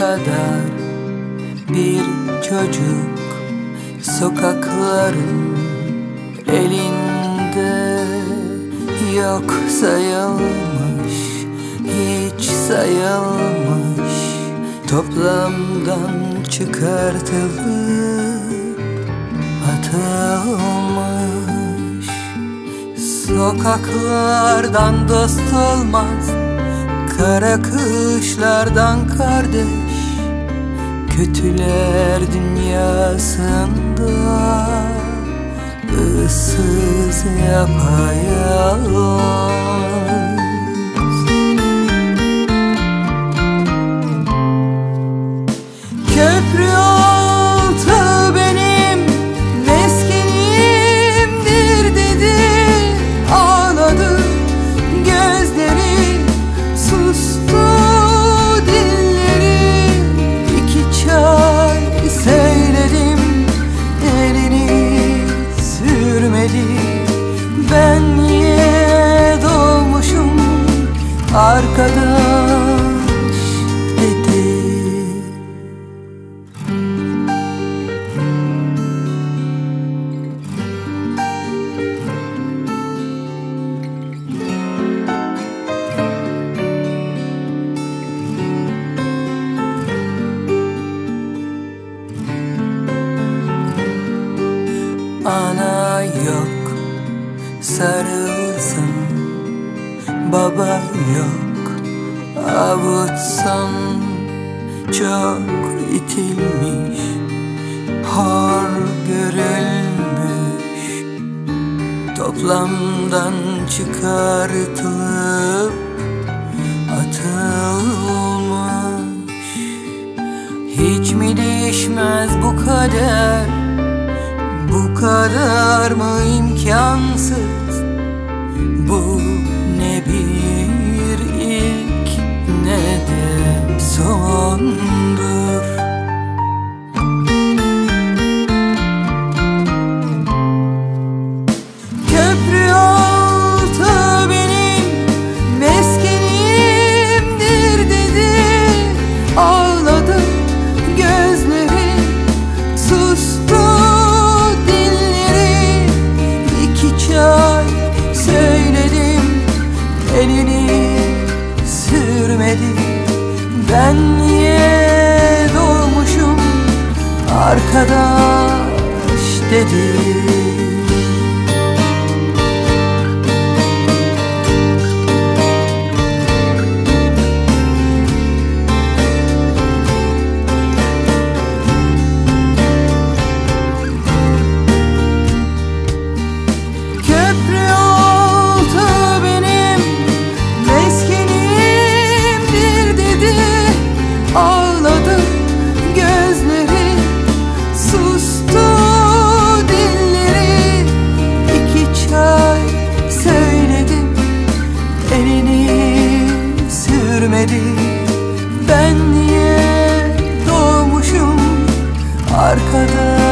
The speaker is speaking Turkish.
kadar bir çocuk sokakların elinde, yok sayılmış, hiç sayılmış, toplamdan çıkartılıp atılmış. Sokaklardan dost olmaz, kara kışlardan kardeş, kötüler dünyasında ıssız yapayalnız. Köprü altı benim meskenimdir dedi, ağladı gözleri, sustu dilleri. İki çay söyledim, elini sürmedi. Ben niye doğmuşum arkadaş dedi. Ana yok, sarılsın, baba yok, avutsun. Çok itilmiş, hor görülmüş, toplamdan çıkartılıp atılmış. Hiç mi değişmez bu kader? Bu kadar mı imkansız? Bu ne bir ilk ne de sondur. Köprü altı benim meskenimdir dedi, ağladı gözleri, sustu söyledim, elini sürmedi. Ben niye doğmuşum arkadaş dedi. Ağladı gözleri, sustu dilleri. İki çay söyledim, elini sürmedi. Ben niye doğmuşum arkadaş